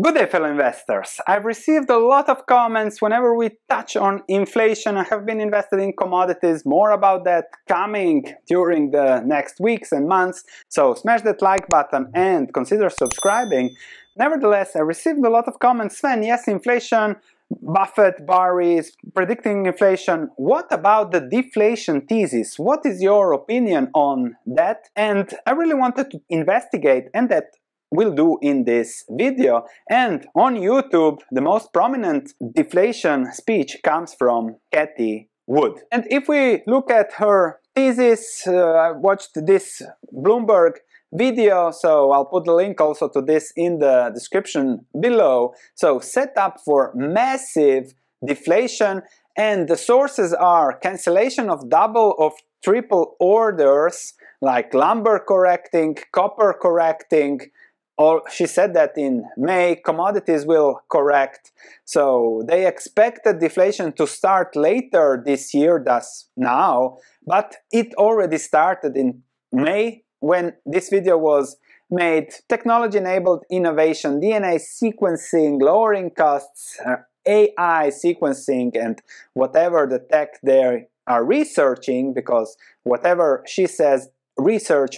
Good day, fellow investors. I've received a lot of comments whenever we touch on inflation. I have been invested in commodities. More about that coming during the next weeks and months. So smash that like button and consider subscribing. Nevertheless, I received a lot of comments. Sven, yes, inflation, Buffett, Barry is predicting inflation. What about the deflation thesis? What is your opinion on that? And I really wanted to investigate, and that we'll do in this video. And on YouTube, the most prominent deflation speech comes from Cathie Wood. And if we look at her thesis, I watched this Bloomberg video, so I'll put the link also to this in the description below. So set up for massive deflation, and the sources are cancellation of double of triple orders, like lumber correcting, copper correcting, or she said that in May commodities will correct. So they expected deflation to start later this year, thus now, but it already started in May when this video was made. Technology-enabled innovation, DNA sequencing, lowering costs, AI sequencing, and whatever the tech they are researching, because whatever she says, research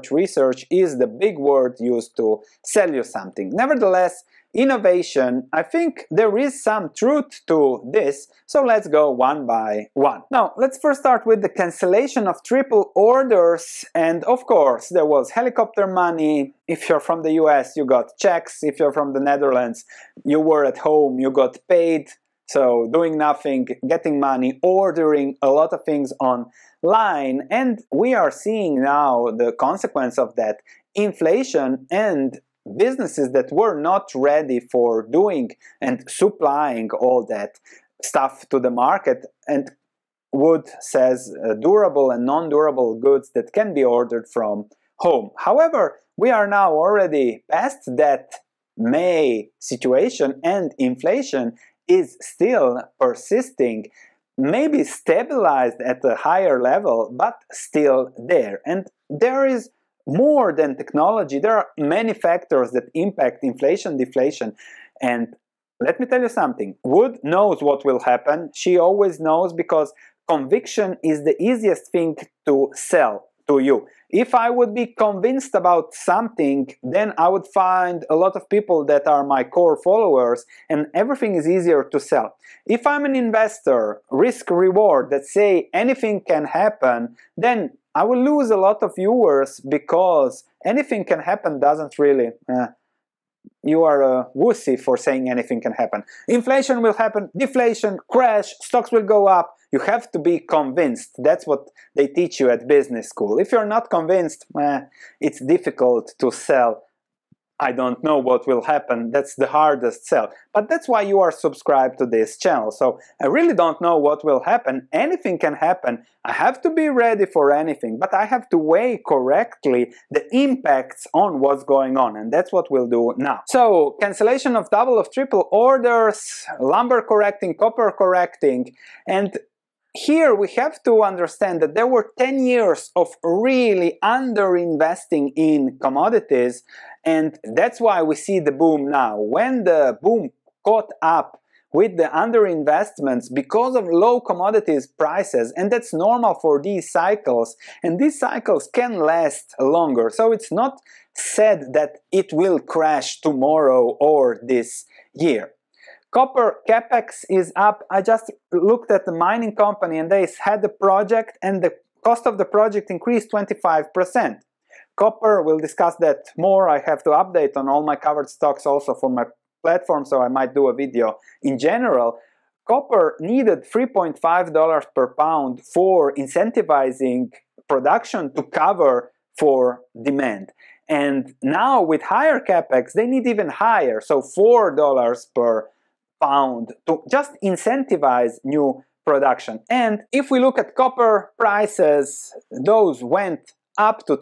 is the big word used to sell you something. Nevertheless, innovation, I think there is some truth to this, so let's go one by one. Now, let's first start with the cancellation of triple orders, and of course, there was helicopter money. If you're from the US, you got checks. If you're from the Netherlands, you were at home, you got paid. So doing nothing, getting money, ordering a lot of things online, and we are seeing now the consequence of that inflation, and businesses that were not ready for doing and supplying all that stuff to the market. And Wood says durable and non-durable goods that can be ordered from home. However, we are now already past that May situation, and inflation is still persisting, maybe stabilized at a higher level, but still there. And there is more than technology. There are many factors that impact inflation, deflation. And let me tell you something. Wood knows what will happen. She always knows, because conviction is the easiest thing to sell to you. If I would be convinced about something, then I would find a lot of people that are my core followers, and everything is easier to sell. If I'm an investor, risk reward, that say anything can happen, then I will lose a lot of viewers, because anything can happen doesn't really, you are a wussy for saying anything can happen. Inflation will happen, deflation, crash, stocks will go up. You have to be convinced. That's what they teach you at business school. If you're not convinced, it's difficult to sell. I don't know what will happen. That's the hardest sell. But that's why you are subscribed to this channel. So I really don't know what will happen. Anything can happen. I have to be ready for anything, but I have to weigh correctly the impacts on what's going on, and that's what we'll do now. So cancellation of double of triple orders, lumber correcting, copper correcting, and here we have to understand that there were 10 years of really underinvesting in commodities, and that's why we see the boom now. When the boom caught up with the underinvestments because of low commodities prices, and that's normal for these cycles, and these cycles can last longer. So it's not said that it will crash tomorrow or this year. Copper capex is up. I just looked at the mining company, and they had a project, and the cost of the project increased 25%. Copper, we'll discuss that more. I have to update on all my covered stocks also for my platform, so I might do a video in general. Copper needed $3.5 per pound for incentivizing production to cover for demand. And now with higher capex, they need even higher, so $4 per pound to just incentivize new production. And if we look at copper prices, those went up to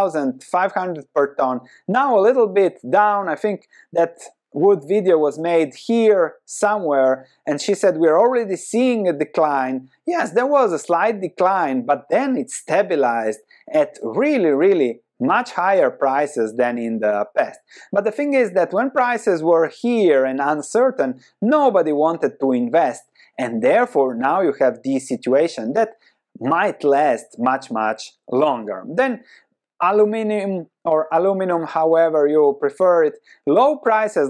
10,500 per ton. Now a little bit down. I think that Wood video was made here somewhere, and she said we're already seeing a decline. Yes, there was a slight decline, but then it stabilized at really much higher prices than in the past. But the thing is that when prices were here and uncertain, nobody wanted to invest, and therefore now you have this situation that might last much longer. Then aluminum, or aluminum, however you prefer it, low prices,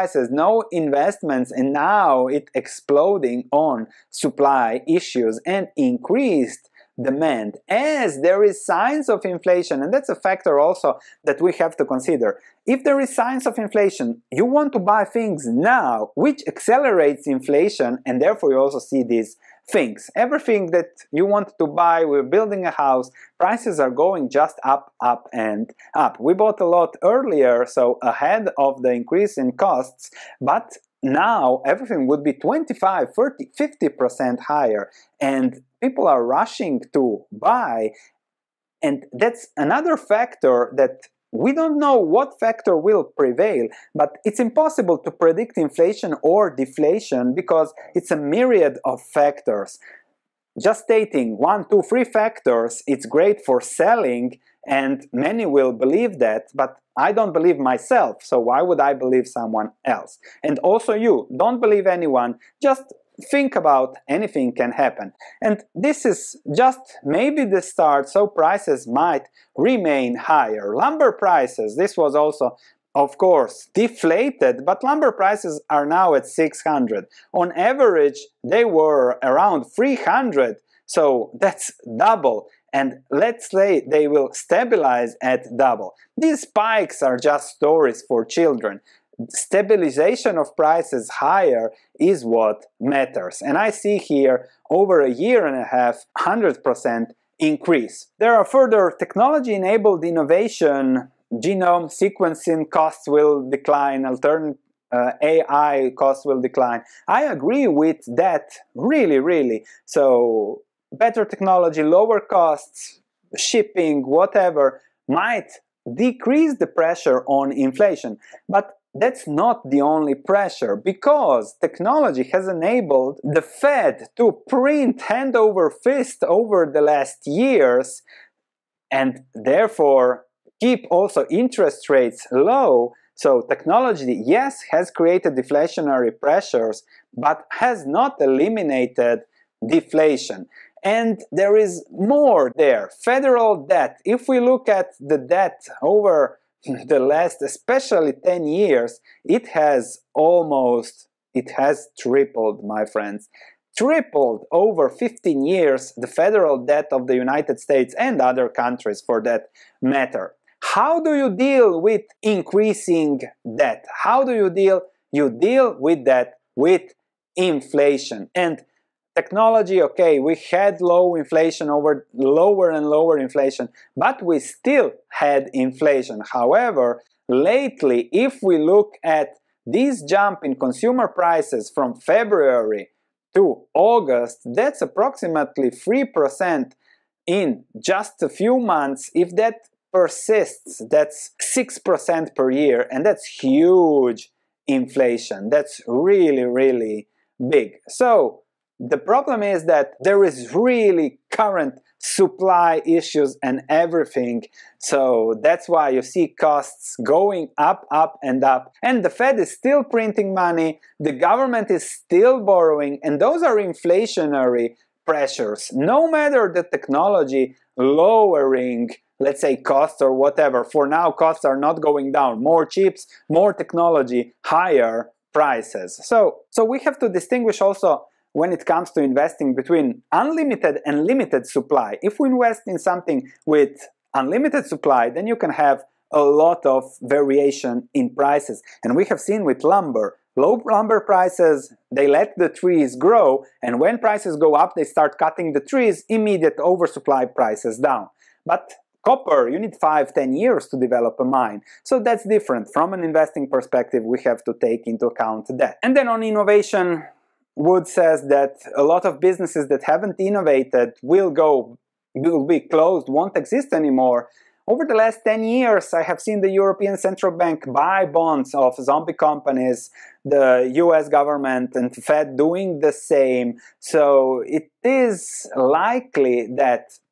no investments, and now it exploding on supply issues and increased demand as there is signs of inflation. And that's a factor also that we have to consider. If there is signs of inflation, you want to buy things now, which accelerates inflation, and therefore you also see these things. Everything that you want to buy, we're building a house, prices are going just up and up. We bought a lot earlier, so ahead of the increase in costs, but now everything would be 25, 30, 50% higher, and people are rushing to buy. And that's another factor that we don't know what factor will prevail, but it's impossible to predict inflation or deflation because it's a myriad of factors. Just stating 1, 2, 3 factors, it's great for selling, and many will believe that, but I don't believe myself, so why would I believe someone else? And also you, don't believe anyone, just think about anything can happen. And this is just maybe the start, so prices might remain higher. Lumber prices, this was also of course deflated, but lumber prices are now at 600. On average they were around 300, so that's double. And let's say they will stabilize at double. These spikes are just stories for children. Stabilization of prices higher is what matters. And I see here over a year and a half, 100% increase. There are further technology-enabled innovation. Genome sequencing costs will decline, alternate AI costs will decline. I agree with that, really. So better technology, lower costs, shipping, whatever, might decrease the pressure on inflation. But that's not the only pressure, because technology has enabled the Fed to print hand over fist over the last years, and therefore keep also interest rates low. So technology, yes, has created deflationary pressures, but has not eliminated deflation. And there is more there. Federal debt, if we look at the debt over the last, especially 10 years, it has tripled, my friends. Tripled over 15 years, the federal debt of the United States and other countries for that matter. How do you deal with increasing debt? How do you deal? You deal with that with inflation. And technology, okay, we had low inflation over lower and lower inflation, but we still had inflation. However, lately, if we look at this jump in consumer prices from February to August, that's approximately 3% in just a few months. If that persists, that's 6% per year, and that's huge inflation. That's really big. So the problem is that there is really current supply issues and everything, so that's why you see costs going up and up, and the Fed is still printing money, the government is still borrowing, and those are inflationary pressures. No matter the technology lowering, let's say, costs or whatever, for now costs are not going down. More chips, more technology, higher prices. So we have to distinguish also when it comes to investing between unlimited and limited supply. If we invest in something with unlimited supply, then you can have a lot of variation in prices. And we have seen with lumber, low lumber prices, they let the trees grow, and when prices go up, they start cutting the trees, immediate oversupply prices down. But copper, you need 5-10 years to develop a mine. So that's different. From an investing perspective, we have to take into account that. And then on innovation, Wood says that a lot of businesses that haven't innovated will be closed, won't exist anymore. Over the last 10 years, I have seen the European Central Bank buy bonds of zombie companies, the US government and Fed doing the same. So it is likely that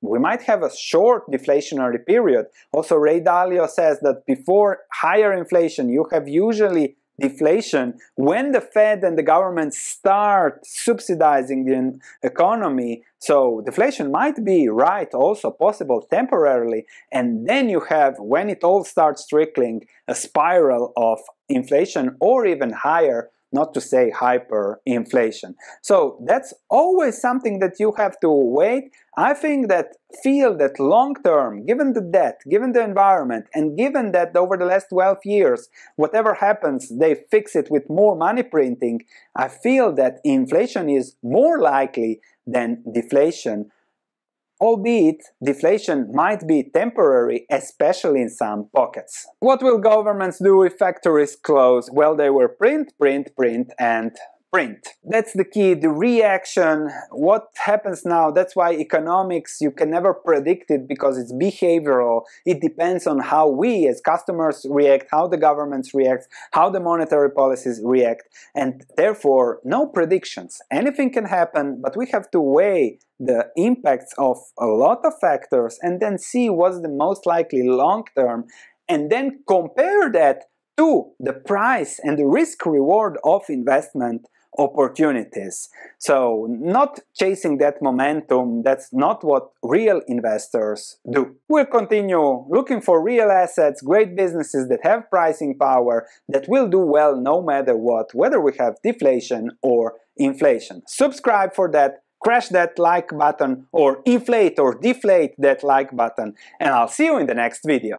we might have a short deflationary period. Also, Ray Dalio says that before higher inflation, you have usually deflation when the Fed and the government start subsidizing the economy. So deflation might be also possible temporarily, and then you have, when it all starts trickling, a spiral of inflation or even higher, not to say hyperinflation. So that's always something that you have to wait. I feel that long term, given the debt, given the environment, and given that over the last 12 years, whatever happens, they fix it with more money printing, I feel that inflation is more likely than deflation. Albeit, deflation might be temporary, especially in some pockets. What will governments do if factories close? Well, they will print, and print. That's the key, the reaction. What happens now? That's why economics, you can never predict it because it's behavioral. It depends on how we as customers react, how the governments react, how the monetary policies react, and therefore no predictions. Anything can happen, but we have to weigh the impacts of a lot of factors and then see what's the most likely long term, and then compare that to the price and the risk reward of investment opportunities. So not chasing that momentum, that's not what real investors do. We'll continue looking for real assets, great businesses that have pricing power, that will do well no matter what, whether we have deflation or inflation. Subscribe for that, crash that like button, or inflate or deflate that like button, and I'll see you in the next video.